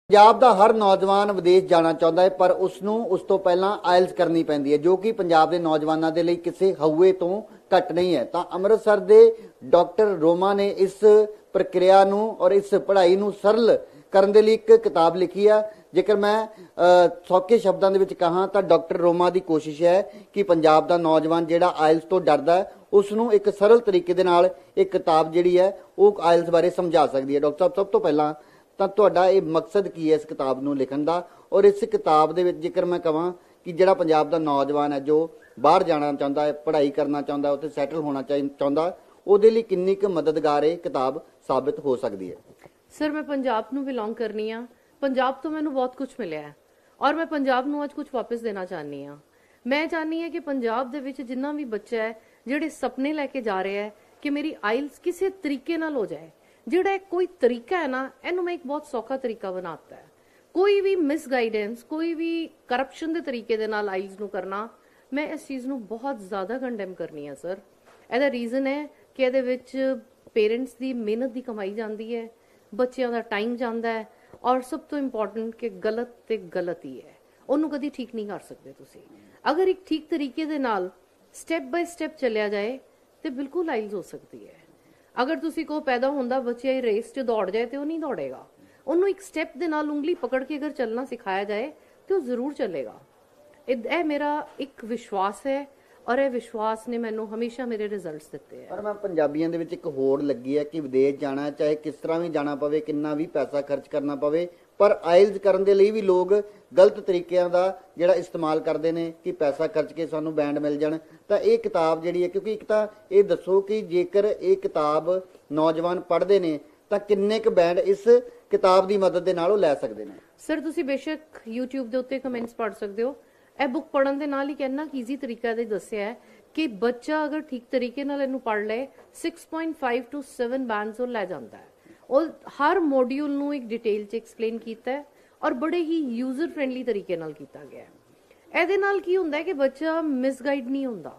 ਪੰਜਾਬ ਦਾ ਹਰ ਨੌਜਵਾਨ ਵਿਦੇਸ਼ ਜਾਣਾ ਚਾਹੁੰਦਾ ਹੈ, ਪਰ ਉਸ ਤੋਂ ਪਹਿਲਾਂ ਆਇਲਸ ਕਰਨੀ ਪੈਂਦੀ ਹੈ, ਜੋ ਕਿ ਪੰਜਾਬ ਦੇ ਨੌਜਵਾਨਾਂ ਦੇ ਲਈ ਕਿਸੇ ਹਊਏ ਤੋਂ ਘੱਟ ਨਹੀਂ ਹੈ। ਤਾਂ ਅੰਮ੍ਰਿਤਸਰ ਦੇ ਡਾਕਟਰ ਰੋਮਾ ਨੇ ਇਸ ਪ੍ਰਕਿਰਿਆ ਨੂੰ ਔਰ ਇਸ ਪੜ੍ਹਾਈ ਨੂੰ ਸਰਲ ਕਰਨ ਦੇ ਲਈ ਇੱਕ ਕਿਤਾਬ ਲਿਖੀ ਆ। ਜੇਕਰ ਮੈਂ ਸੌਖੇ ਸ਼ਬਦਾਂ ਦੇ ਵਿੱਚ ਕਹਾਂ ਤਾਂ ਡਾਕਟਰ ਰੋਮਾ ਦੀ ਕੋਸ਼ਿਸ਼ ਹੈ ਕਿ ਪੰਜਾਬ ਦਾ ਨੌਜਵਾਨ ਜਿਹੜਾ ਆਇਲਸ ਤੋਂ ਡਰਦਾ ਹੈ, ਉਸ ਨੂੰ ਇੱਕ ਸਰਲ ਤਰੀਕੇ ਦੇ ਨਾਲ ਇਹ ਕਿਤਾਬ ਜਿਹੜੀ ਹੈ ਉਹ ਆਇਲਸ ਬਾਰੇ ਸਮਝਾ ਸਕਦੀ ਹੈ। ਡਾਕਟਰ ਸਾਹਿਬ, ਸਭ ਤੋਂ ਪਹਿਲਾਂ ਤਾਂ ਤੁਹਾਡਾ ਇਹ ਮਕਸਦ ਕੀ ਹੈ ਇਸ ਕਿਤਾਬ ਨੂੰ ਲਿਖਣ ਦਾ, ਔਰ ਇਸ ਕਿਤਾਬ ਦੇ ਵਿੱਚ ਜੇਕਰ ਮੈਂ ਕਹਾਂ ਕਿ ਜਿਹੜਾ ਪੰਜਾਬ ਦਾ ਨੌਜਵਾਨ ਹੈ ਜੋ ਬਾਹਰ ਜਾਣਾ ਚਾਹੁੰਦਾ ਹੈ, ਪੜ੍ਹਾਈ ਕਰਨਾ ਚਾਹੁੰਦਾ, ਉੱਥੇ ਸੈਟਲ ਹੋਣਾ ਚਾਹੁੰਦਾ, ਉਹਦੇ ਲਈ ਕਿੰਨੀ ਕੁ ਮਦਦਗਾਰ ਇਹ ਕਿਤਾਬ ਸਾਬਿਤ ਹੋ ਸਕਦੀ ਹੈ? ਸਰ, ਮੈਂ ਪੰਜਾਬ ਨੂੰ ਬਿਲੋਂਗ ਕਰਨੀ ਆ। ਪੰਜਾਬ ਤੋਂ ਮੈਨੂੰ ਬਹੁਤ ਕੁਝ ਮਿਲਿਆ ਹੈ ਔਰ ਮੈਂ ਪੰਜਾਬ ਨੂੰ ਅੱਜ ਕੁਝ ਵਾਪਸ ਦੇਣਾ ਚਾਹਨੀ ਆ। ਮੈਂ ਚਾਹਨੀ ਹਾਂ ਕਿ ਪੰਜਾਬ ਦੇ ਵਿੱਚ ਜਿੰਨਾ ਵੀ ਬੱਚਾ ਹੈ ਜਿਹੜੇ ਸੁਪਨੇ ਲੈ ਕੇ ਜਾ ਰਿਹਾ ਹੈ ਕਿ ਮੇਰੀ ਆਇਲਸ ਕਿਸੇ ਤਰੀਕੇ ਨਾਲ ਹੋ ਜਾਏ, ਜਿਹੜਾ ਕੋਈ ਤਰੀਕਾ ਹੈ ਨਾ, ਇਹਨੂੰ ਮੈਂ ਇੱਕ ਬਹੁਤ ਸੌਖਾ ਤਰੀਕਾ ਬਣਾਤਾ ਹੈ। ਕੋਈ ਵੀ ਮਿਸਗਾਈਡੈਂਸ, ਕੋਈ ਵੀ ਕਰਪਸ਼ਨ ਦੇ ਤਰੀਕੇ ਦੇ ਨਾਲ ਆਇਲਸ ਨੂੰ ਕਰਨਾ, ਮੈਂ ਇਸ ਚੀਜ਼ ਨੂੰ ਬਹੁਤ ਜ਼ਿਆਦਾ ਕੰਡੈਮ ਕਰਨੀ ਆ ਸਰ। ਇਹਦਾ ਰੀਜ਼ਨ ਹੈ ਕਿ ਇਹਦੇ ਵਿੱਚ ਪੇਰੈਂਟਸ ਦੀ ਮਿਹਨਤ ਦੀ ਕਮਾਈ ਜਾਂਦੀ ਹੈ, ਬੱਚਿਆਂ ਦਾ ਟਾਈਮ ਜਾਂਦਾ ਹੈ, ਔਰ ਸਭ ਤੋਂ ਇੰਪੋਰਟੈਂਟ ਕਿ ਗਲਤ ਤੇ ਗਲਤ ਹੀ ਹੈ, ਉਹਨੂੰ ਕਦੀ ਠੀਕ ਨਹੀਂ ਕਰ ਸਕਦੇ ਤੁਸੀਂ। ਅਗਰ ਇੱਕ ਠੀਕ ਤਰੀਕੇ ਦੇ ਨਾਲ ਸਟੈਪ ਬਾਈ ਸਟੈਪ ਚੱਲਿਆ ਜਾਏ ਤੇ ਬਿਲਕੁਲ ਆਇਲਸ ਹੋ ਸਕਦੀ ਹੈ। ਅਗਰ ਤੁਸੀਂ ਕੋ ਪੈਦਾ ਹੁੰਦਾ ਬੱਚਾ ਇਹ ਰੇਸ 'ਚ ਦੌੜ ਜਾਏ ਤੇ ਉਹ ਨਹੀਂ ਦੌੜੇਗਾ। ਉਹਨੂੰ ਇੱਕ ਸਟੈਪ ਦੇ ਨਾਲ ਉਂਗਲੀ ਪਕੜ ਕੇ ਅਗਰ ਚੱਲਣਾ ਸਿਖਾਇਆ ਜਾਏ ਤੇ ਉਹ ਜ਼ਰੂਰ ਚੱਲੇਗਾ। ਇਹ ਮੇਰਾ ਇੱਕ ਵਿਸ਼ਵਾਸ ਹੈ ਔਰ ਇਹ ਵਿਸ਼ਵਾਸ ਨੇ ਮੈਨੂੰ ਹਮੇਸ਼ਾ ਮੇਰੇ ਰਿਜ਼ਲਟਸ ਦਿੱਤੇ ਹੈ। ਪਰ ਮੈਂ ਪੰਜਾਬੀਆਂ ਦੇ ਵਿੱਚ ਇੱਕ ਹੋੜ ਲੱਗੀ ਹੈ ਕਿ ਵਿਦੇਸ਼ ਜਾਣਾ, ਚਾਹੇ ਕਿਸ ਤਰ੍ਹਾਂ ਵੀ ਜਾਣਾ ਪਵੇ, ਕਿੰਨਾ ਵੀ ਪੈਸਾ ਖਰਚ ਕਰਨਾ ਪਵੇ, ਪਰ ਆਇਲਸ ਕਰਨ ਦੇ ਲਈ ਵੀ ਲੋਕ ਗਲਤ ਤਰੀਕਿਆਂ ਦਾ ਜਿਹੜਾ ਇਸਤੇਮਾਲ ਕਰਦੇ ਨੇ ਕਿ ਪੈਸਾ ਖਰਚ ਕੇ ਸਾਨੂੰ ਬੈਂਡ ਮਿਲ ਜਾਣ। ਤਾਂ ਇਹ ਕਿਤਾਬ ਜਿਹੜੀ ਹੈ, ਕਿਉਂਕਿ ਇੱਕ ਤਾਂ ਇਹ ਦੱਸੋ ਕਿ ਜੇਕਰ ਇਹ ਕਿਤਾਬ ਨੌਜਵਾਨ ਪੜ੍ਹਦੇ ਨੇ ਤਾਂ ਕਿੰਨੇ ਕੁ ਬੈਂਡ ਇਸ ਕਿਤਾਬ ਦੀ ਮਦਦ ਦੇ ਨਾਲ ਉਹ ਲੈ ਸਕਦੇ ਨੇ? ਸਰ, ਤੁਸੀਂ ਬੇਸ਼ੱਕ YouTube ਦੇ ਉੱਤੇ ਕਮੈਂਟਸ ਪੜ੍ਹ ਸਕਦੇ ਹੋ। ਇਹ ਬੁੱਕ ਪੜ੍ਹਨ ਦੇ ਨਾਲ ਹੀ ਕਿੰਨਾ ਈਜ਼ੀ ਤਰੀਕਾ ਦੇ ਦੱਸਿਆ ਹੈ ਕਿ ਬੱਚਾ ਅਗਰ ਠੀਕ ਤਰੀਕੇ ਨਾਲ ਇਹਨੂੰ ਪੜ੍ਹ ਲਏ 6.5 to 7 ਬੈਂਡਸ ਉਹ ਲੈ ਜਾਂਦਾ ਹੈ। ਉਹ ਹਰ ਮੋਡਿਊਲ ਨੂੰ ਇੱਕ ਡਿਟੇਲ 'ਚ ਐਕਸਪਲੇਨ ਕੀਤਾ ਹੈ ਔਰ ਬੜੇ ਹੀ ਯੂਜ਼ਰ ਫ੍ਰੈਂਡਲੀ ਤਰੀਕੇ ਨਾਲ ਕੀਤਾ ਗਿਆ ਹੈ। ਇਹਦੇ ਨਾਲ ਕੀ ਹੁੰਦਾ ਹੈ ਕਿ ਬੱਚਾ ਮਿਸਗਾਈਡ ਨਹੀਂ ਹੁੰਦਾ।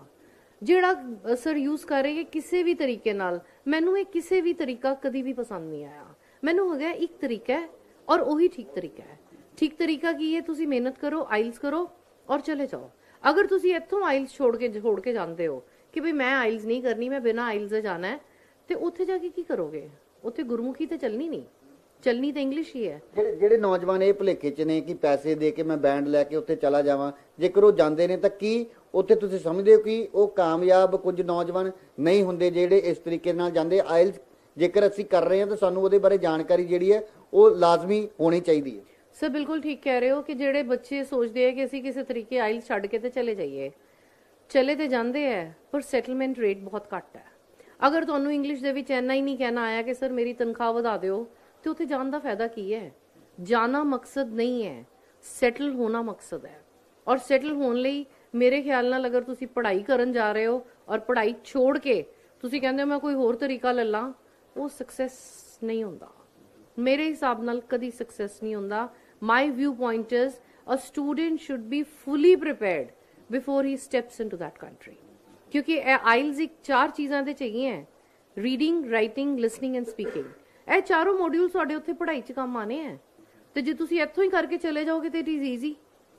ਜਿਹੜਾ ਸਰ ਯੂਜ਼ ਕਰ ਰਹੇ ਕਿਸੇ ਵੀ ਤਰੀਕੇ ਨਾਲ, ਮੈਨੂੰ ਇਹ ਕਿਸੇ ਵੀ ਤਰੀਕਾ ਕਦੀ ਵੀ ਪਸੰਦ ਨਹੀਂ ਆਇਆ। ਮੈਨੂੰ ਹੋ ਗਿਆ ਇੱਕ ਤਰੀਕਾ ਹੈ ਔਰ ਉਹੀ ਠੀਕ ਤਰੀਕਾ ਹੈ। ਠੀਕ ਤਰੀਕਾ ਕੀ ਹੈ? ਤੁਸੀਂ ਮਿਹਨਤ ਕਰੋ, ਆਇਲਸ ਕਰੋ ਔਰ ਚਲੇ ਜਾਓ। ਅਗਰ ਤੁਸੀਂ ਇੱਥੋਂ ਆਇਲਸ ਛੋੜ ਕੇ ਜਾਂਦੇ ਹੋ ਕਿ ਭਈ ਮੈਂ ਆਇਲਸ ਨਹੀਂ ਕਰਨੀ, ਮੈਂ ਬਿਨਾਂ ਆਇਲਸ ਦੇ ਜਾਣਾ ਹੈ, ਤੇ ਉੱਥੇ ਜਾ ਕੇ ਕੀ ਕਰੋਗੇ? ਉੱਥੇ ਗੁਰਮੁਖੀ ਤੇ ਚੱਲਣੀ ਨਹੀਂ, ਚੱਲਣੀ ਤਾਂ ਇੰਗਲਿਸ਼ ਹੀ ਹੈ। ਜਿਹੜੇ ਨੌਜਵਾਨ ਇਹ ਭੁਲੇਖੇ 'ਚ ਨੇ ਕਿ ਪੈਸੇ ਦੇ ਕੇ ਮੈਂ ਬੈਂਡ ਲੈ ਕੇ ਉੱਥੇ ਚਲਾ ਜਾਵਾਂ, ਜੇਕਰ ਉਹ ਜਾਂਦੇ ਨੇ ਤਾਂ ਕੀ ਉੱਥੇ ਤੁਸੀਂ ਸਮਝਦੇ ਹੋ ਕਿ ਉਹ ਕਾਮਯਾਬ ਕੁਝ ਨੌਜਵਾਨ ਨਹੀਂ ਹੁੰਦੇ ਜਿਹੜੇ ਇਸ ਤਰੀਕੇ ਨਾਲ ਜਾਂਦੇ? ਆਇਲਸ ਜੇਕਰ ਅਸੀਂ ਕਰ ਰਹੇ ਹਾਂ ਤਾਂ ਸਾਨੂੰ ਉਹਦੇ ਬਾਰੇ ਜਾਣਕਾਰੀ ਜਿਹੜੀ ਹੈ ਉਹ ਲਾਜ਼ਮੀ ਹੋਣੀ ਚਾਹੀਦੀ ਹੈ। ਸਰ, ਬਿਲਕੁਲ ਠੀਕ ਕਹਿ ਰਹੇ ਹੋ ਕਿ ਜਿਹੜੇ ਬੱਚੇ ਸੋਚਦੇ ਆ ਕਿ ਅਸੀਂ ਕਿਸੇ ਤਰੀਕੇ ਆਇਲਸ ਛੱਡ ਕੇ ਤੇ ਚਲੇ ਜਾਈਏ, ਚਲੇ ਤੇ ਜਾਂਦੇ ਹੈ ਪਰ ਸੈਟਲਮੈਂਟ ਰੇਟ ਬਹੁਤ ਘੱਟ ਹੈ। ਅਗਰ ਤੁਹਾਨੂੰ ਇੰਗਲਿਸ਼ ਦੇ ਵਿੱਚ ਇੰਨਾ ਹੀ ਨਹੀਂ ਕਹਿਣਾ ਆਇਆ ਕਿ ਸਰ ਮੇਰੀ ਤਨਖਾਹ ਵਧਾ ਦਿਓ, ਤੇ ਉੱਥੇ ਜਾਣ ਦਾ ਫਾਇਦਾ ਕੀ ਹੈ? ਜਾਣਾ ਮਕਸਦ ਨਹੀਂ ਹੈ, ਸੈਟਲ ਹੋਣਾ ਮਕਸਦ ਹੈ। ਔਰ ਸੈਟਲ ਹੋਣ ਲਈ ਮੇਰੇ ਖਿਆਲ ਨਾਲ ਅਗਰ ਤੁਸੀਂ ਪੜ੍ਹਾਈ ਕਰਨ ਜਾ ਰਹੇ ਹੋ ਔਰ ਪੜ੍ਹਾਈ ਛੋੜ ਕੇ ਤੁਸੀਂ ਕਹਿੰਦੇ ਹੋ ਮੈਂ ਕੋਈ ਹੋਰ ਤਰੀਕਾ ਲੈ ਲਾਂ, ਉਹ ਸਕਸੈਸ ਨਹੀਂ ਹੁੰਦਾ। ਮੇਰੇ ਹਿਸਾਬ ਨਾਲ ਕਦੀ ਸਕਸੈਸ ਨਹੀਂ ਹੁੰਦਾ। My viewpoint is a student should be fully prepared before he steps into that country. क्योंकि IELTS एक 4 चीज़ां दे चाहिए हैं, reading, writing, listening and speaking. ਇਹ ਚਾਰੋਂ ਮੋਡਿਊਲ ਤੁਹਾਡੇ ਉੱਥੇ ਪੜ੍ਹਾਈ 'ਚ ਕੰਮ ਆਣੇ ਹੈ, ਤੇ ਜੇ ਤੁਸੀਂ ਇੱਥੋਂ ਹੀ ਕਰਕੇ ਚਲੇ ਜਾਓਗੇ ਤੇ ਇਟ ਇਜ਼ ਈਜ਼ੀ।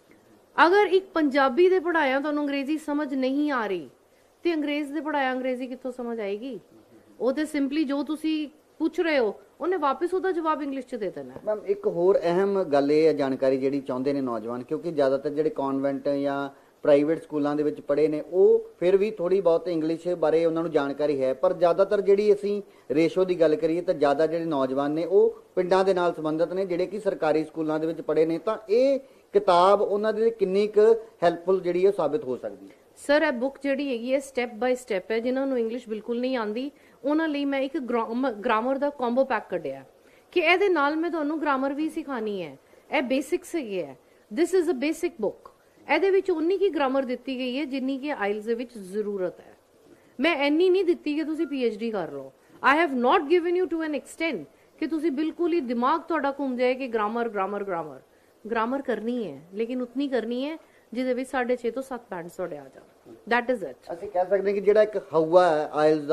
ਅਗਰ ਇੱਕ ਪੰਜਾਬੀ ਦੇ ਪੜ੍ਹਾਇਆ ਤੁਹਾਨੂੰ ਅੰਗਰੇਜ਼ੀ ਸਮਝ ਨਹੀਂ ਆ ਰਹੀ, ਤੇ ਅੰਗਰੇਜ਼ ਦੇ ਪੜ੍ਹਾਇਆ ਅੰਗਰੇਜ਼ੀ ਕਿੱਥੋਂ ਸਮਝ ਆਏਗੀ? ਉਹ ਤੇ ਸਿੰਪਲੀ ਜੋ ਤੁਸੀਂ ਪੁੱਛ ਰਹੇ ਹੋ ਉਹਨੇ ਵਾਪਸ ਉਹਦਾ ਜਵਾਬ ਇੰਗਲਿਸ਼ 'ਚ ਦੇ ਦੇਣਾ। ਮੈਮ, ਇੱਕ ਹੋਰ ਅਹਿਮ ਗੱਲ ਇਹ ਹੈ, ਜਾਣਕਾਰੀ ਜਿਹੜੀ ਚਾਹੁੰਦੇ ਨੇ ਨੌਜਵਾਨ, ਕਿਉਂਕਿ ਜ਼ਿਆਦਾਤਰ ਜਿਹੜੇ ਕਨਵੈਂਟ ਜਾਂ ਪ੍ਰਾਈਵੇਟ ਸਕੂਲਾਂ ਦੇ ਵਿੱਚ ਪੜ੍ਹੇ ਨੇ ਉਹ ਫਿਰ ਵੀ ਥੋੜੀ ਬਹੁਤ ਇੰਗਲਿਸ਼ ਬਾਰੇ ਉਹਨਾਂ ਨੂੰ ਜਾਣਕਾਰੀ ਹੈ, ਪਰ ਜ਼ਿਆਦਾਤਰ ਜਿਹੜੀ ਅਸੀਂ ਰੇਸ਼ੋ ਦੀ ਗੱਲ ਕਰੀਏ ਤਾਂ ਜ਼ਿਆਦਾ ਜਿਹੜੇ ਨੌਜਵਾਨ ਨੇ ਉਹ ਪਿੰਡਾਂ ਦੇ ਨਾਲ ਸੰਬੰਧਿਤ ਨੇ, ਜਿਹੜੇ ਕਿ ਸਰਕਾਰੀ ਸਕੂਲਾਂ ਦੇ ਵਿੱਚ ਪੜ੍ਹੇ ਨੇ। ਤਾਂ ਇਹ ਕਿਤਾਬ ਉਹਨਾਂ ਦੇ ਲਈ ਕਿੰਨੀ ਕੁ ਹੈਲਪਫੁਲ ਜਿਹੜੀ ਹੈ ਸਾਬਿਤ ਹੋ ਸਕਦੀ ਹੈ? ਸਰ, ਇਹ ਬੁੱਕ ਜਿਹੜੀ ਹੈਗੀ ਹੈ ਸਟੈਪ ਬਾਈ ਸਟੈਪ ਹੈ। ਜਿਨ੍ਹਾਂ ਨੂੰ ਇੰਗਲਿਸ਼ ਬਿਲਕੁਲ ਨਹੀਂ ਆਉਂਦੀ ਉਹਨਾਂ ਲਈ ਮੈਂ ਇੱਕ ਗ੍ਰਾਮਰ ਦਾ ਕੰਬੋ ਪੈਕ ਕੱਢਿਆ ਕਿ ਇਹਦੇ ਨਾਲ ਮੈਂ ਤੁਹਾਨੂੰ ਗ੍ਰਾਮਰ ਵੀ ਸਿਖਾਣੀ ਹੈ। ਇਹ ਬੇਸਿਕਸ ਹੈਗੇ ਹੈ। This is a basic book. ਇਹਦੇ ਵਿੱਚ ਉਨੀ ਕੀ ਗ੍ਰਾਮਰ ਦਿੱਤੀ ਗਈ ਹੈ ਜਿੰਨੀ ਕਿ ਆਇਲਸ ਦੇ ਵਿੱਚ ਜ਼ਰੂਰਤ ਹੈ। ਮੈਂ ਇੰਨੀ ਨਹੀਂ ਦਿੱਤੀ ਕਿ ਤੁਸੀਂ PhD ਕਰ ਲਓ। I have not given you to an extent ਕਿ ਤੁਸੀਂ ਬਿਲਕੁਲ ਹੀ ਦਿਮਾਗ ਤੁਹਾਡਾ ਘੁੰਮ ਜਾਏ ਕਿ ਗ੍ਰਾਮਰ ਗ੍ਰਾਮਰ ਗ੍ਰਾਮਰ ਗ੍ਰਾਮਰ ਕਰਨੀ ਹੈ, ਲੇਕਿਨ ਉਤਨੀ ਕਰਨੀ ਹੈ ਜਿਹਦੇ ਵਿੱਚ 6.5 ਤੋਂ 7 ਬੈਂਡਸ ਤੁਹਾਡੇ ਆ ਜਾਣ। That is it. ਅਸੀਂ ਕਹਿ ਸਕਦੇ ਕਿ ਜਿਹੜਾ ਇੱਕ ਹਊਆ ਹੈ ਆਇਲਸ ਦਾ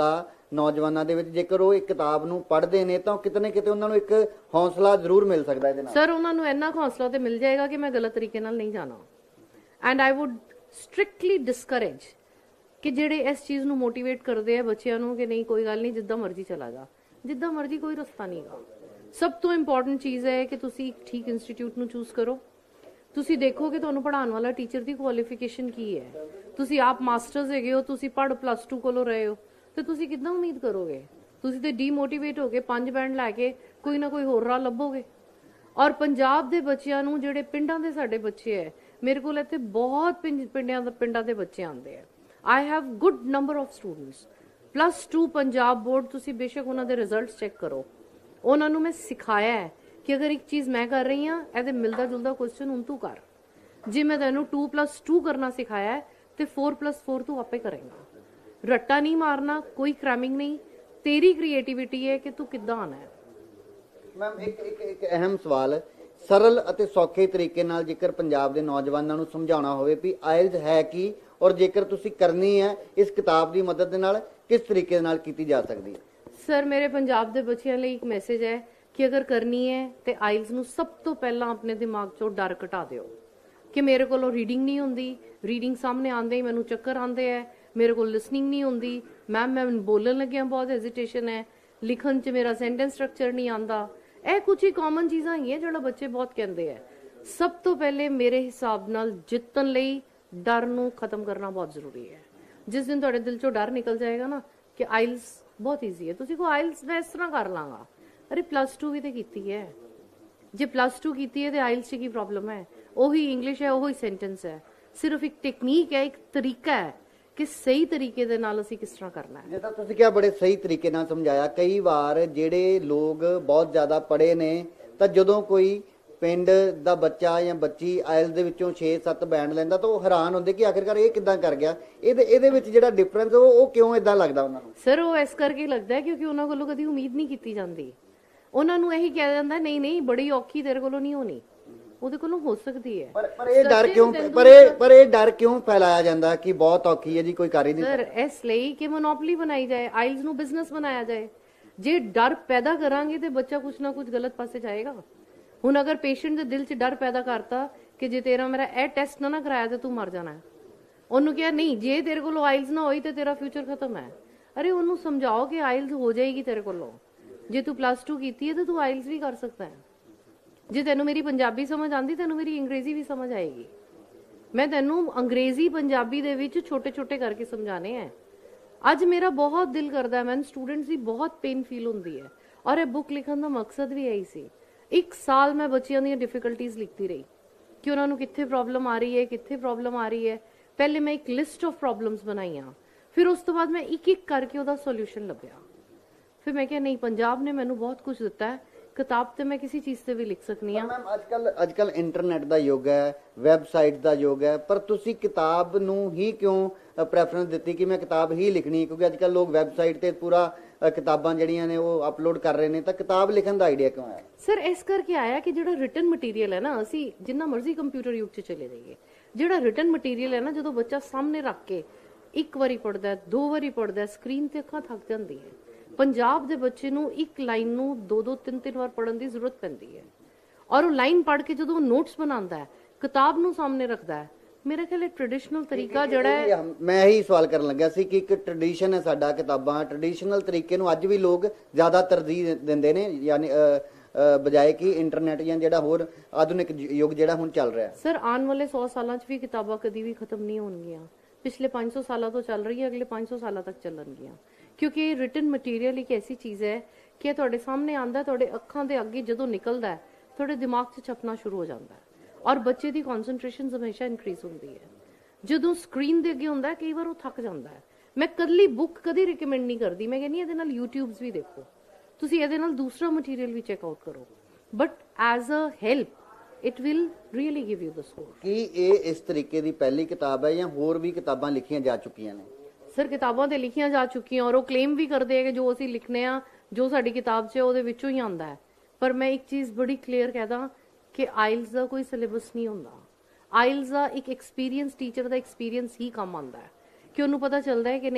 ਨੌਜਵਾਨਾਂ ਦੇ ਵਿੱਚ, ਜੇਕਰ ਉਹ ਇੱਕ ਕਿਤਾਬ ਨੂੰ ਪੜ੍ਹਦੇ ਨੇ ਤਾਂ ਕਿਤੇ ਨਾ ਕਿਤੇ ਉਹਨਾਂ ਨੂੰ ਇੱਕ ਹੌਸਲਾ ਜ਼ਰੂਰ ਮਿਲ ਸਕਦਾ ਇਹਦੇ ਨਾਲ। ਸਰ ਉਹਨਾਂ ਨੂੰ ਇੰਨਾ ਕੁ ਹੌਸਲਾ ਤੇ ਮਿਲ ਜਾਏਗਾ ਕਿ ਮੈਂ ਗਲਤ ਤਰੀਕੇ ਨਾਲ ਨਹੀਂ ਜਾਣਾ। And I would strictly discourage ਕਿ ਜਿਹੜੇ ਇਸ ਚੀਜ਼ ਨੂੰ ਮੋਟੀਵੇਟ ਕਰਦੇ ਆ ਬੱਚਿਆਂ ਨੂੰ ਕਿ ਨਹੀਂ ਕੋਈ ਗੱਲ ਨਹੀਂ, ਜਿੱਦਾਂ ਮਰਜ਼ੀ ਚਲਾ ਜਾ, ਜਿੱਦਾਂ ਮਰਜ਼ੀ ਕੋਈ ਰਸਤਾ ਨਹੀਂਗਾ। ਸਭ ਤੋਂ ਇੰਪੋਰਟੈਂਟ ਚੀਜ਼ ਹੈ ਕਿ ਤੁਸੀਂ ਇੱਕ ਠੀਕ ਇੰਸਟੀਚਿਊਟ ਨੂੰ ਚੂਜ਼ ਕਰੋ। ਤੁਸੀਂ ਦੇਖੋ ਕਿ ਤੁਹਾਨੂੰ ਪੜ੍ਹਾਉਣ ਵਾਲਾ ਟੀਚਰ ਦੀ ਕੁਆਲੀਫਿਕੇਸ਼ਨ ਕੀ ਹੈ। ਤੁਸੀਂ ਆਪ ਮਾਸਟਰਸ ਹੈਗੇ ਹੋ, ਤੁਸੀਂ ਪੜ੍ਹ +2 ਕੋਲੋਂ ਰਹੇ ਹੋ, ਤੇ ਤੁਸੀਂ ਕਿੱਦਾਂ ਉਮੀਦ ਕਰੋਗੇ? ਤੁਸੀਂ ਤੇ ਡੀਮੋਟੀਵੇਟ ਹੋ ਕੇ 5 ਬੈਂਡ ਲੈ ਕੇ ਕੋਈ ਨਾ ਕੋਈ ਹੋਰ ਰਾਹ ਲੱਭੋਗੇ। ਔਰ ਪੰਜਾਬ ਦੇ ਬੱਚਿਆਂ ਨੂੰ, ਜਿਹੜੇ ਪਿੰਡਾਂ ਦੇ ਸਾਡੇ ਬੱਚੇ ਹੈ, ਮੇਰੇ ਕੋਲ ਇੱਥੇ ਬਹੁਤ ਪਿੰਡਾਂ ਦੇ ਬੱਚੇ ਆਉਂਦੇ ਆ। I have good number of students +2 Punjab board. ਤੁਸੀਂ ਬੇਸ਼ੱਕ ਉਹਨਾਂ ਦੇ ਰਿਜ਼ਲਟਸ ਚੈੱਕ ਕਰੋ। ਉਹਨਾਂ ਨੂੰ ਮੈਂ ਸਿਖਾਇਆ ਹੈ ਕਿ ਅਗਰ ਇੱਕ ਚੀਜ਼ ਮੈਂ ਕਰ ਰਹੀ ਹਾਂ, ਇਹਦੇ ਮਿਲਦਾ ਜੁਲਦਾ ਕੁਐਸਚਨ ਹੁਣ ਤੂੰ ਕਰ। ਜੇ ਮੈਂ ਤੈਨੂੰ 2+2 ਕਰਨਾ ਸਿਖਾਇਆ ਹੈ ਤੇ 4+4 ਤੂੰ ਆਪੇ ਕਰੇਗਾ। ਰੱਟਾ ਨਹੀਂ ਮਾਰਨਾ, ਕੋਈ ਕ੍ਰੈਮਿੰਗ ਨਹੀਂ। ਤੇਰੀ ਕ੍ਰੀਏਟੀਵਿਟੀ ਹੈ ਕਿ ਤੂੰ ਕਿੱਦਾਂ ਆਣਾ ਹੈ। ਮੈਮ ਇੱਕ ਅਹਿਮ ਸਵਾਲ, ਸਰਲ ਅਤੇ ਸੌਖੇ ਤਰੀਕੇ ਨਾਲ ਜੇਕਰ ਪੰਜਾਬ ਦੇ ਨੌਜਵਾਨਾਂ ਨੂੰ ਸਮਝਾਉਣਾ ਹੋਵੇ ਵੀ ਆਇਲਜ਼ ਹੈ ਕੀ, ਔਰ ਜੇਕਰ ਤੁਸੀਂ ਕਰਨੀ ਹੈ ਇਸ ਕਿਤਾਬ ਦੀ ਮਦਦ ਦੇ ਨਾਲ ਕਿਸ ਤਰੀਕੇ ਨਾਲ ਕੀਤੀ ਜਾ ਸਕਦੀ ਹੈ? ਸਰ ਮੇਰੇ ਪੰਜਾਬ ਦੇ ਬੱਚਿਆਂ ਲਈ ਇੱਕ ਮੈਸੇਜ ਹੈ ਕਿ ਅਗਰ ਕਰਨੀ ਹੈ ਤੇ ਆਇਲਜ਼ ਨੂੰ ਸਭ ਤੋਂ ਪਹਿਲਾਂ ਆਪਣੇ ਦਿਮਾਗ ਚੋਂ ਡਰ ਘਟਾ ਦਿਓ ਕਿ ਮੇਰੇ ਕੋਲੋਂ ਰੀਡਿੰਗ ਨਹੀਂ ਹੁੰਦੀ, ਰੀਡਿੰਗ ਸਾਹਮਣੇ ਆਉਂਦੇ ਹੀ ਮੈਨੂੰ ਚੱਕਰ ਆਉਂਦੇ ਹੈ, ਮੇਰੇ ਕੋਲ ਲਿਸਨਿੰਗ ਨਹੀਂ ਹੁੰਦੀ, ਮੈਮ ਮੈਂ ਬੋਲਣ ਲੱਗਿਆ ਬਹੁਤ ਹੈਜ਼ਿਟੇਸ਼ਨ ਹੈ, ਲਿਖਣ 'ਚ ਮੇਰਾ ਸੈਂਟੈਂਸ ਸਟਰਕਚਰ ਨਹੀਂ ਆਉਂਦਾ। ਇਹ ਕੁਝ ਹੀ ਕਾਮਨ ਚੀਜ਼ਾਂ ਹੈਗੀਆਂ ਜਿਹੜਾ ਬੱਚੇ ਬਹੁਤ ਕਹਿੰਦੇ ਆ। ਸਭ ਤੋਂ ਪਹਿਲੇ ਮੇਰੇ ਹਿਸਾਬ ਨਾਲ ਜਿੱਤਣ ਲਈ ਡਰ ਨੂੰ ਖਤਮ ਕਰਨਾ ਬਹੁਤ ਜ਼ਰੂਰੀ ਹੈ। ਜਿਸ ਦਿਨ ਤੁਹਾਡੇ ਦਿਲ ਚੋਂ ਡਰ ਨਿਕਲ ਜਾਏਗਾ ਨਾ ਕਿ ਆਇਲਸ ਬਹੁਤ ਈਜ਼ੀ ਹੈ, ਤੁਸੀਂ ਕਹੋ ਆਇਲਸ ਮੈਂ ਇਸ ਤਰ੍ਹਾਂ ਕਰ ਲਾਂਗਾ, ਅਰੇ +2 ਵੀ ਤੇ ਕੀਤੀ ਹੈ। ਜੇ +2 ਕੀਤੀ ਹੈ ਤੇ ਆਇਲਸ 'ਚ ਕੀ ਪ੍ਰੋਬਲਮ ਹੈ? ਉਹੀ ਇੰਗਲਿਸ਼ ਹੈ, ਉਹੀ ਸੈਂਟੈਂਸ ਹੈ, ਸਿਰਫ ਇੱਕ ਟੈਕਨੀਕ ਹੈ, ਇੱਕ ਤਰੀਕਾ ਹੈ ਕਿ ਸਹੀ ਤਰੀਕੇ ਦੇ ਨਾਲ ਅਸੀਂ ਕਿਸ ਤਰ੍ਹਾਂ ਕਰਨਾ ਹੈ। ਜਿੱਦਾਂ ਤੁਸੀਂ ਕਿਹਾ ਬੜੇ ਸਹੀ ਤਰੀਕੇ ਨਾਲ ਸਮਝਾਇਆ। ਕਈ ਵਾਰ ਜਿਹੜੇ ਲੋਕ ਬਹੁਤ ਜ਼ਿਆਦਾ ਪੜ੍ਹੇ ਨੇ ਤਾਂ ਜਦੋਂ ਕੋਈ ਪਿੰਡ ਦਾ ਬੱਚਾ ਜਾਂ ਬੱਚੀ ਆਇਲਸ ਦੇ ਵਿੱਚੋਂ 6-7 ਬੈਂਡ ਲੈਂਦਾ ਤਾਂ ਉਹ ਹੈਰਾਨ ਹੁੰਦੇ ਕਿ ਆਖਿਰਕਾਰ ਇਹ ਕਿੱਦਾਂ ਕਰ ਗਿਆ। ਇਹਦੇ ਵਿੱਚ ਜਿਹੜਾ ਡਿਫਰੈਂਸ ਉਹ ਕਿਉਂ ਇਦਾਂ ਲੱਗਦਾ ਉਹਨਾਂ ਨੂੰ? ਸਰ ਉਹ ਇਸ ਕਰਕੇ ਲੱਗਦਾ ਹੈ ਕਿਉਂਕਿ ਉਹਨਾਂ ਕੋਲੋਂ ਕਦੀ ਉਮੀਦ ਨਹੀਂ ਕੀਤੀ ਜਾਂਦੀ। ਉਹਨਾਂ ਨੂੰ ਇਹੀ ਕਿਹਾ ਜਾਂਦਾ ਨਹੀਂ ਨਹੀਂ ਬੜੀ ਔਖੀ ਤੇਰੇ ਕੋਲੋਂ ਨਹੀਂ ਹੋਣੀ, ਉਹਦੇ ਕੋਲੋਂ ਹੋ ਸਕਦੀ ਹੈ। ਪਰ ਇਹ ਡਰ ਕਿਉਂ ਫੈਲਾਇਆ ਜਾਂਦਾ ਕਿ ਬਹੁਤ ਔਖੀ ਹੈ ਜੀ, ਕੋਈ ਕਰ ਹੀ ਨਹੀਂ? ਸਰ ਇਸ ਲਈ ਕਿ ਮੋਨੋਪੋਲੀ ਬਣਾਈ ਜਾਏ, ਆਇਲਸ ਨੂੰ ਬਿਜ਼ਨਸ ਬਣਾਇਆ ਜਾਏ। ਜੇ ਡਰ ਪੈਦਾ ਕਰਾਂਗੇ ਤੇ ਬੱਚਾ ਕੁਝ ਨਾ ਕੁਝ ਗਲਤ ਪਾਸੇ ਜਾਏਗਾ। ਹੁਣ ਅਗਰ ਪੇਸ਼ੈਂਟ ਦੇ ਦਿਲ 'ਚ ਡਰ ਪੈਦਾ ਕਰਤਾ ਕਿ ਜੇ ਤੇਰਾ ਮੇਰਾ ਇਹ ਟੈਸਟ ਨਾ ਕਰਾਇਆ ਤੇ ਤੂੰ ਮਰ ਜਾਣਾ ਹੈ, ਉਹਨੂੰ ਕਿਹਾ ਨਹੀਂ ਜੇ ਤੇਰੇ ਕੋਲੋਂ ਆਇਲਸ ਨਾ ਹੋਈ ਤੇ ਤੇਰਾ ਫਿਊਚਰ ਖਤਮ ਹੈ। ਅਰੇ ਉਹਨੂੰ ਸਮਝਾਓ ਕਿ ਆਇਲਸ ਹੋ ਜਾਏਗੀ ਤੇਰੇ ਕੋਲੋਂ। ਜੇ ਤੂੰ +2 ਕੀਤੀ ਹੈ ਤਾਂ ਤੂੰ ਆਇਲਸ ਵੀ ਕਰ ਸਕਦਾ ਹੈ। ਜੇ ਤੈਨੂੰ ਮੇਰੀ ਪੰਜਾਬੀ ਸਮਝ ਆਂਦੀ, ਤੈਨੂੰ ਮੇਰੀ ਅੰਗਰੇਜ਼ੀ ਵੀ ਸਮਝ ਆਏਗੀ। ਮੈਂ ਤੈਨੂੰ ਅੰਗਰੇਜ਼ੀ ਪੰਜਾਬੀ ਦੇ ਵਿੱਚ ਛੋਟੇ ਛੋਟੇ ਕਰਕੇ ਸਮਝਾਣੇ ਹੈ। ਅੱਜ ਮੇਰਾ ਬਹੁਤ ਦਿਲ ਕਰਦਾ, ਮੈਨੂੰ ਸਟੂਡੈਂਟਸ ਦੀ ਬਹੁਤ ਪੇਨ ਫੀਲ ਹੁੰਦੀ ਹੈ ਔਰ ਇਹ ਬੁੱਕ ਲਿਖਣ ਦਾ ਮਕਸਦ ਵੀ ਇਹੀ ਸੀ। 1 ਸਾਲ ਮੈਂ ਬੱਚਿਆਂ ਦੀਆਂ ਡਿਫਿਕਲਟੀਜ਼ ਲਿਖਦੀ ਰਹੀ ਕਿ ਉਹਨਾਂ ਨੂੰ ਕਿੱਥੇ ਪ੍ਰੋਬਲਮ ਆ ਰਹੀ ਹੈ, ਕਿੱਥੇ ਪ੍ਰੋਬਲਮ ਆ ਰਹੀ ਹੈ। ਪਹਿਲੇ ਮੈਂ ਇੱਕ ਲਿਸਟ ਆਫ ਪ੍ਰੋਬਲਮਸ ਬਣਾਈਆਂ, ਫਿਰ ਉਸ ਤੋਂ ਬਾਅਦ ਮੈਂ ਇੱਕ ਇੱਕ ਕਰਕੇ ਉਹਦਾ ਸੋਲੂਸ਼ਨ ਲੱਭਿਆ। ਫਿਰ ਮੈਂ ਕਿਹਾ ਨਹੀਂ, ਪੰਜਾਬ ਨੇ ਮੈਨੂੰ ਬਹੁਤ ਕੁਝ ਦਿੱਤਾ ਹੈ, ਕਿਤਾਬ ਤੇ ਮੈਂ ਕਿਸੇ ਚੀਜ਼ ਤੇ ਵੀ ਲਿਖ ਸਕਨੀ ਆ। ਮੈਮ ਅੱਜ ਕੱਲ ਇੰਟਰਨੈਟ ਦਾ ਯੁੱਗ ਹੈ, ਵੈਬਸਾਈਟ ਦਾ ਯੁੱਗ ਹੈ, ਪਰ ਤੁਸੀਂ ਕਿਤਾਬ ਨੂੰ ਹੀ ਕਿਉਂ ਪ੍ਰੈਫਰੈਂਸ ਦਿੱਤੀ ਕਿ ਮੈਂ ਕਿਤਾਬ ਹੀ ਲਿਖਣੀ? ਕਿਉਂਕਿ ਅੱਜ ਕੱਲ ਲੋਕ ਵੈਬਸਾਈਟ ਤੇ ਪੂਰਾ ਕਿਤਾਬਾਂ ਜਿਹੜੀਆਂ ਨੇ ਉਹ ਅਪਲੋਡ ਕਰ ਰਹੇ ਨੇ, ਤਾਂ ਕਿਤਾਬ ਲਿਖਣ ਦਾ ਆਈਡੀਆ ਕਿਉਂ ਆਇਆ? ਸਰ ਇਸ ਕਰਕੇ ਆਇਆ ਕਿ ਜਿਹੜਾ ਰਿਟਨ ਮਟੀਰੀਅਲ ਹੈ ਨਾ, ਅਸੀਂ ਜਿੰਨਾ ਮਰਜ਼ੀ ਕੰਪਿਊਟਰ ਯੁੱਗ 'ਚ ਚਲੇ ਜਾਈਏ, ਜਿਹੜਾ ਰਿਟਨ ਮਟੀਰੀਅਲ ਹੈ ਨਾ, ਜਦੋਂ ਬੱਚਾ ਸਾਹਮਣੇ ਰੱਖ ਕੇ 1 ਵਾਰੀ ਪੜ੍ਹਦਾ, 2 ਵਾਰੀ ਪੜ੍ਹਦਾ, ਸਕਰੀਨ ਤੇ ਅੱਖਾਂ ਥੱਕ ਜਾਂਦੀ ਹੈ। ਪੰਜਾਬ ਦੇ ਬੱਚੇ ਨੂੰ ਇੱਕ ਲਾਈਨ ਨੂੰ 2-2 3-3 ਵਾਰ ਪੜ੍ਹਨ ਦੀ ਜ਼ਰੂਰਤ ਪੈਂਦੀ ਹੈ ਔਰ ਉਹ ਲਾਈਨ ਪੜ੍ਹ ਕੇ ਜਦੋਂ ਨੋਟਸ ਬਣਾਉਂਦਾ ਹੈ, ਕਿਤਾਬ ਨੂੰ ਸਾਹਮਣੇ ਰੱਖਦਾ ਹੈ, ਮੇਰਾ ਖਿਆਲ ਹੈ ਟ੍ਰੈਡੀਸ਼ਨਲ ਤਰੀਕਾ ਜਿਹੜਾ ਹੈ। ਮੈਂ ਇਹੀ ਸਵਾਲ ਕਰਨ ਲੱਗਾ ਸੀ ਕਿ ਇੱਕ ਟ੍ਰੈਡੀਸ਼ਨ ਹੈ ਸਾਡਾ, ਕਿਤਾਬਾਂ ਟ੍ਰੈਡੀਸ਼ਨਲ ਤਰੀਕੇ ਨੂੰ ਅੱਜ ਵੀ ਲੋਕ ਜ਼ਿਆਦਾ ਤਰਜੀਹ ਦਿੰਦੇ ਨੇ, ਯਾਨੀ ਬਜਾਏ ਕਿ ਇੰਟਰਨੈਟ ਜਾਂ ਜਿਹੜਾ ਹੋਰ ਆਧੁਨਿਕ ਯੁੱਗ ਜਿਹੜਾ ਹੁਣ ਚੱਲ ਰਿਹਾ। ਸਰ ਆਉਣ ਵਾਲੇ 100 ਸਾਲਾਂ 'ਚ ਵੀ ਕਿਤਾਬਾਂ ਕਦੀ ਵੀ ਖਤਮ ਨਹੀਂ ਹੋਣਗੀਆਂ। ਪਿਛਲੇ 500 ਸਾਲਾਂ ਤੋਂ ਚੱਲ ਰਹੀ ਹੈ, ਅਗਲੇ 500 ਸਾਲਾਂ ਤੱਕ ਚੱਲਣਗੀਆਂ, ਕਿਉਂਕਿ ਰਿਟਨ ਮਟੀਰੀਅਲ ਇੱਕ ਐਸੀ ਚੀਜ਼ ਹੈ ਕਿ ਤੁਹਾਡੇ ਸਾਹਮਣੇ ਆਂਦਾ, ਤੁਹਾਡੇ ਅੱਖਾਂ ਦੇ ਅੱਗੇ ਜਦੋਂ ਨਿਕਲਦਾ ਹੈ, ਤੁਹਾਡੇ ਦਿਮਾਗ 'ਚ ਛਪਣਾ ਸ਼ੁਰੂ ਹੋ ਜਾਂਦਾ ਹੈ ਔਰ ਬੱਚੇ ਦੀ ਕਨਸੈਂਟਰੇਸ਼ਨ ਹਮੇਸ਼ਾ ਇਨਕਰੀਜ਼ ਹੁੰਦੀ ਹੈ। ਜਦੋਂ ਸਕਰੀਨ ਦੇ ਅੱਗੇ ਹੁੰਦਾ ਕਈ ਵਾਰ ਉਹ ਥੱਕ ਜਾਂਦਾ ਹੈ। ਮੈਂ ਕੱਲੀ ਬੁੱਕ ਕਦੀ ਰਿਕਮੈਂਡ ਨਹੀਂ ਕਰਦੀ, ਮੈਂ ਕਹਿੰਦੀ ਇਹਦੇ ਨਾਲ ਯੂਟਿਊਬਸ ਵੀ ਦੇਖੋ, ਤੁਸੀਂ ਇਹਦੇ ਨਾਲ ਦੂਸਰਾ ਮਟੀਰੀਅਲ ਵੀ ਚੈੱਕ ਆਊਟ ਕਰੋ, but as a help it will really give you the score। ਕੀ ਇਹ ਇਸ ਤਰੀਕੇ ਦੀ ਪਹਿਲੀ ਕਿਤਾਬ ਹੈ ਜਾਂ ਹੋਰ ਵੀ ਕਿਤਾਬਾਂ ਲਿਖੀਆਂ ਜਾ ਚੁੱਕੀਆਂ ਨੇ? ਸਰ ਕਿਤਾਬਾਂ ਤੇ ਲਿਖੀਆਂ ਜਾ ਚੁੱਕੀਆਂ ਔਰ ਉਹ ਕਲੇਮ ਵੀ ਕਰਦੇ ਆ ਕਿ ਜੋ ਅਸੀਂ ਲਿਖਨੇ ਆ, ਜੋ ਸਾਡੀ ਕਿਤਾਬ 'ਚ ਹੈ ਉਹਦੇ ਵਿੱਚੋਂ ਹੀ ਆਉਂਦਾ ਹੈ। ਪਰ ਮੈਂ ਇੱਕ ਚੀਜ਼ ਬੜੀ ਕਲੀਅਰ ਕਹਿਦਾ ਕਿ ਆਇਲਸ ਦਾ ਕੋਈ ਸਿਲੇਬਸ ਨਹੀਂ ਹੁੰਦਾ। ਆਇਲਸ ਦਾ ਇੱਕ ਐਕਸਪੀਰੀਅੰਸ ਟੀਚਰ ਦਾ ਐਕਸਪੀਰੀਅੰਸ ਹੀ ਕੰਮ ਆਉਂਦਾ ਹੈ ਕਿ ਉਹਨੂੰ ਪਤਾ ਚੱਲਦਾ ਹੈ ਕਿ ਨਹੀਂ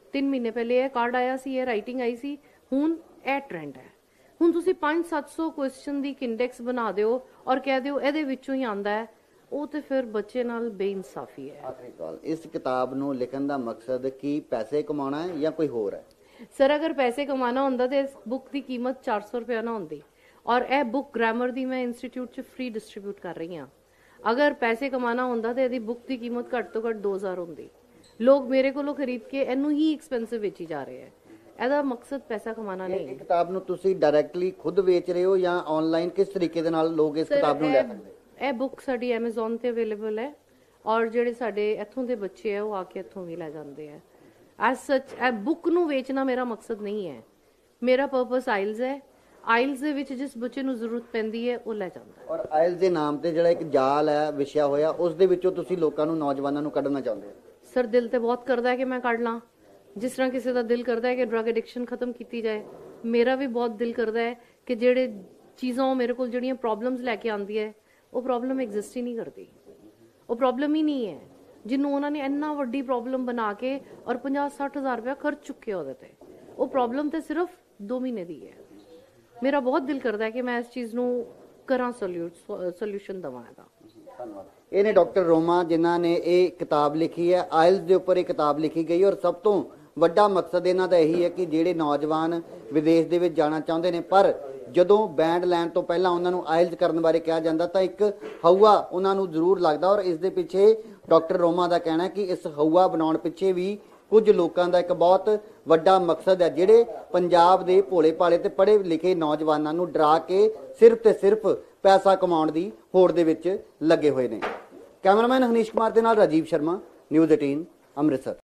3 ਮਹੀਨੇ ਪਹਿਲੇ ਇਹ ਕਾਰਡ ਆਇਆ ਸੀ, ਇਹ ਰਾਈਟਿੰਗ ਆਈ ਸੀ, ਹੁਣ ਇਹ ਟ੍ਰੈਂਡ ਹੈ। ਹੁਣ ਤੁਸੀਂ 500-700 ਕੁਐਸਚਨ ਦੀ ਇੰਡੈਕਸ ਬਣਾ ਦਿਓ ਔਰ ਕਹਿ ਦਿਓ ਇਹਦੇ ਵਿੱਚੋਂ ਹੀ ਆਂਦਾ ਹੈ, ਉਹ ਤੇ ਫਿਰ ਬੱਚੇ ਨਾਲ ਬੇਇਨਸਾਫੀ ਹੈ। ਆਖਰੀ ਸਵਾਲ, ਇਸ ਕਿਤਾਬ ਨੂੰ ਲਿਖਣ ਦਾ ਮਕਸਦ ਕੀ ਪੈਸੇ ਕਮਾਉਣਾ ਹੈ ਜਾਂ ਕੋਈ ਹੋਰ ਹੈ? ਸਰ ਅਗਰ ਪੈਸੇ ਕਮਾਣਾ ਹੁੰਦਾ ਤੇ ਇਸ ਬੁੱਕ ਦੀ ਕੀਮਤ 400 ਰੁਪਏ ਨਾ ਹੁੰਦੀ, ਔਰ ਇਹ ਬੁੱਕ ਗ੍ਰਾਮਰ ਦੀ ਮੈਂ ਇੰਸਟੀਚਿਊਟ 'ਚ ਫ੍ਰੀ ਡਿਸਟ੍ਰੀਬਿਊਟ ਕਰ ਰਹੀ ਹਾਂ। ਅਗਰ ਪੈਸੇ ਕਮਾਣਾ ਹੁੰਦਾ ਤੇ ਇਹਦੀ ਬੁੱਕ ਦੀ ਕੀਮਤ ਘੱਟ ਤੋਂ ਘੱਟ 2000 ਹੁੰਦੀ। ਲੋਕ ਮੇਰੇ ਕੋਲੋਂ ਖਰੀਦ ਕੇ ਇਹਨੂੰ ਹੀ ਐਕਸਪੈਂਸਿਵ ਵੇਚੀ ਜਾ ਰਹੇ ਹੈ। ਇਹਦਾ ਮਕਸਦ ਪੈਸਾ ਕਮਾਣਾ ਨਹੀਂ ਹੈ। ਇਹ ਕਿਤਾਬ ਨੂੰ ਤੁਸੀਂ ਡਾਇਰੈਕਟਲੀ ਖੁਦ ਵੇਚ ਰਹੇ ਹੋ ਜਾਂ ਆਨਲਾਈਨ, ਕਿਸ ਤਰੀਕੇ ਦੇ ਨਾਲ ਲੋਕ ਇਸ ਕਿਤਾਬ ਨੂੰ ਲੈ ਸਕਦੇ? ਇਹ ਬੁੱਕ ਸਾਡੀ Amazon ਤੇ ਅਵੇਲੇਬਲ ਹੈ, ਔਰ ਜਿਹੜੇ ਸਾਡੇ ਇੱਥੋਂ ਦੇ ਬੱਚੇ ਆ ਉਹ ਆ ਕੇ ਇੱਥੋਂ ਵੀ ਲੈ ਜਾਂਦੇ ਆ। ਐਜ਼ ਸੱਚ ਇਹ ਬੁੱਕ ਨੂੰ ਵੇਚਣਾ ਮੇਰਾ ਮਕਸਦ ਨਹੀਂ ਹੈ। ਮੇਰਾ ਪਰਪਸ ਆਇਲਸ ਹੈ। ਆਇਲਸ ਦੇ ਵਿੱਚ ਜਿਸ ਬੱਚੇ ਨੂੰ ਜ਼ਰੂਰਤ ਪੈਂਦੀ ਹੈ ਉਹ ਲੈ ਜਾਂਦਾ ਹੈ। ਔਰ ਆਇਲਸ ਦੇ ਨਾਮ ਤੇ ਜਿਹੜਾ ਇੱਕ ਜਾਲ ਹੈ ਵਿਛਿਆ ਹੋਇਆ, ਉਸ ਦੇ ਵਿੱਚੋਂ ਤੁਸੀਂ ਲੋਕਾਂ ਨੂੰ, ਨੌਜਵਾਨਾਂ ਨੂੰ ਕੱਢਣਾ ਚਾਹੁੰਦੇ ਹੋ? ਸਰ ਦਿਲ ਤੇ ਬਹੁਤ ਕਰਦਾ ਹੈ ਕਿ ਮੈਂ ਕੱਢ ਲਾਂ, ਜਿਸ ਤਰ੍ਹਾਂ ਕਿਸੇ ਦਾ ਦਿਲ ਕਰਦਾ ਹੈ ਕਿ ਡਰਗ ਐਡਿਕਸ਼ਨ ਖਤਮ ਕੀਤੀ ਜਾਏ। ਮੇਰਾ ਵੀ ਬਹੁਤ ਦਿਲ ਕਰਦਾ ਹੈ ਕਿ ਜਿਹੜੇ ਚੀਜ਼ਾਂ ਮੇਰੇ ਕੋਲ ਜਿਹੜੀਆਂ ਪ੍ਰੋਬਲਮਸ ਲੈ ਕੇ ਆਉਂਦੀ ਹੈ, ਉਹ ਪ੍ਰੋਬਲਮ ਐਗਜ਼ਿਸਟ ਹੀ ਨਹੀਂ ਕਰਦੀ, ਉਹ ਪ੍ਰੋਬਲਮ ਹੀ ਨਹੀਂ ਹੈ, ਜਿਹਨੂੰ ਉਹਨਾਂ ਨੇ ਇੰਨਾ ਵੱਡੀ ਪ੍ਰੋਬਲਮ ਬਣਾ ਕੇ ਔਰ 50-60 ਹਜ਼ਾਰ ਰੁਪਇਆ ਖਰਚ ਚੁੱਕੇ ਉਹਦੇ ਤੇ। ਉਹ ਪ੍ਰੋਬਲਮ ਤੇ ਸਿਰਫ 2 ਮਹੀਨੇ ਦੀ ਹੈ। ਮੇਰਾ ਬਹੁਤ ਦਿਲ ਕਰਦਾ ਹੈ ਕਿ ਮੈਂ ਇਸ ਚੀਜ਼ ਨੂੰ ਕਰਾਂ, ਸੋਲੂਸ਼ਨ ਦਵਾਂ ਇਹਦਾ। ਧੰਨਵਾਦ। ਇਹ ਨੇ ਡਾਕਟਰ ਰੋਮਾ, ਜਿਨ੍ਹਾਂ ਨੇ ਇਹ ਕਿਤਾਬ ਲਿਖੀ ਹੈ। ਆਇਲਸ ਦੇ ਉੱਪਰ ਇਹ ਕਿਤਾਬ ਲਿਖੀ ਗਈ ਔਰ ਸਭ ਤੋਂ ਵੱਡਾ ਮਕਸਦ ਇਹਨਾਂ ਦਾ ਇਹੀ ਹੈ ਕਿ ਜਿਹੜੇ ਨੌਜਵਾਨ ਵਿਦੇਸ਼ ਦੇ ਵਿੱਚ ਜਾਣਾ ਚਾਹੁੰਦੇ ਨੇ, ਪਰ ਜਦੋਂ ਬੈਂਡ ਲੈਣ ਤੋਂ ਪਹਿਲਾਂ ਉਹਨਾਂ ਨੂੰ ਆਇਲਸ ਕਰਨ ਬਾਰੇ ਕਿਹਾ ਜਾਂਦਾ ਤਾਂ ਇੱਕ ਹਊਆ ਉਹਨਾਂ ਨੂੰ ਜ਼ਰੂਰ ਲੱਗਦਾ। ਔਰ ਇਸ ਦੇ ਪਿੱਛੇ ਡਾਕਟਰ ਰੋਮਾ ਦਾ ਕਹਿਣਾ ਕਿ ਇਸ ਹਊਆ ਬਣਾਉਣ ਪਿੱਛੇ ਵੀ ਕੁਝ ਲੋਕਾਂ ਦਾ ਇੱਕ ਬਹੁਤ ਵੱਡਾ ਮਕਸਦ ਹੈ, ਜਿਹੜੇ ਪੰਜਾਬ ਦੇ ਭੋਲੇ ਭਾਲੇ ਤੇ ਪੜ੍ਹੇ ਲਿਖੇ ਨੌਜਵਾਨਾਂ ਨੂੰ ਡਰਾ ਕੇ ਸਿਰਫ ਤੇ ਸਿਰਫ ਪੈਸਾ ਕਮਾਉਣ ਦੀ ਹੋੜ ਦੇ ਵਿੱਚ ਲੱਗੇ ਹੋਏ ਨੇ। ਕੈਮਰਾਮੈਨ ਹਨੀਸ਼ ਕੁਮਾਰ ਦੇ ਨਾਲ ਰਾਜੀਵ ਸ਼ਰਮਾ, ਨਿਊਜ਼ 18 ਅੰਮ੍ਰਿਤਸਰ।